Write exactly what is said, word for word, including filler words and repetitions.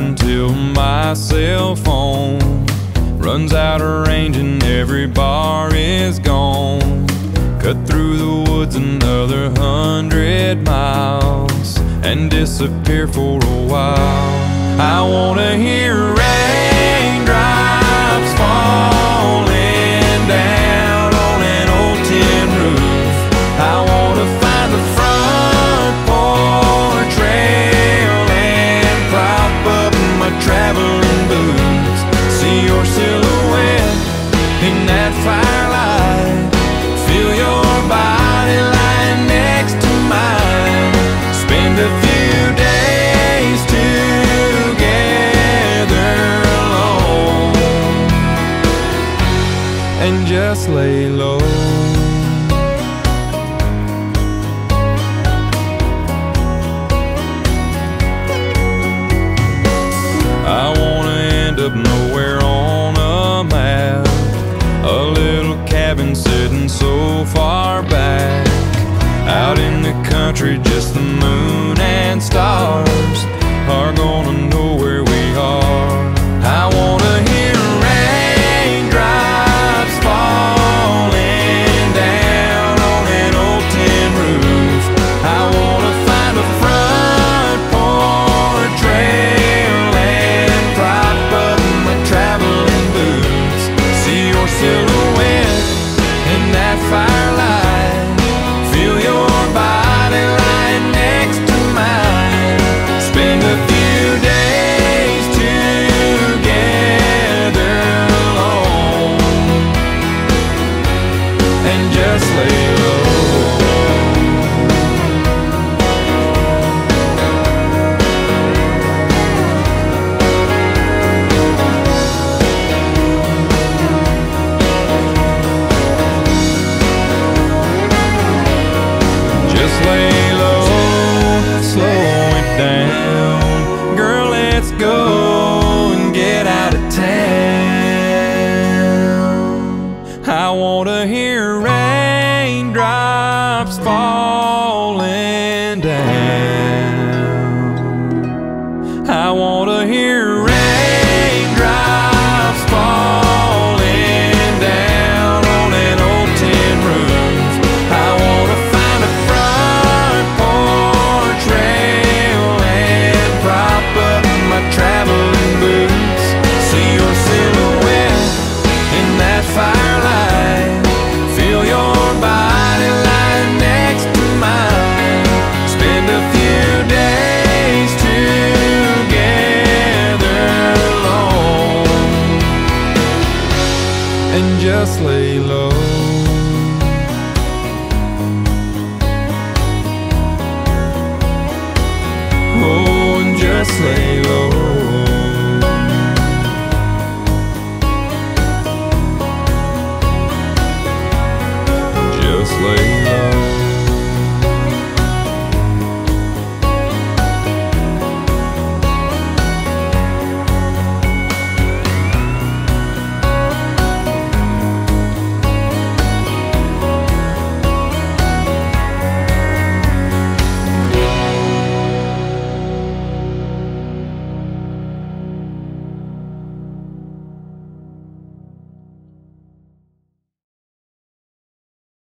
until my cell phone runs out of range and every bar is gone. Cut through the woods another hundred miles and disappear for a while. I wanna hear raindrops falling down on an old tin roof. I wanna find the front porch rail and prop up my traveling boots. See your silhouette in that firelight, feel your body lying next to mine. Spend a few days together alone and just lay low. I wanna end up nowhere on a map, a little cabin sitting so far back, out in the country. Just the moon and stars are gonna know where we are. I wanna hear raindrops falling down on an old tin roof. I wanna find a front porch rail and prop up my traveling boots. See your silhouette in that firelight, feel your body lying next to mine. Spend a few days together alone and just lay low. Just lay low, slow it down. Girl, let's go and get out of town. I wanna hear raindrops falling down. I wanna hear raindrops falling down on an old tin roof. I wanna find a front porch rail and prop up my traveling boots. See your silhouette in that firelight, feel your body lying next to mine. Spend a few days together alone and just lay low.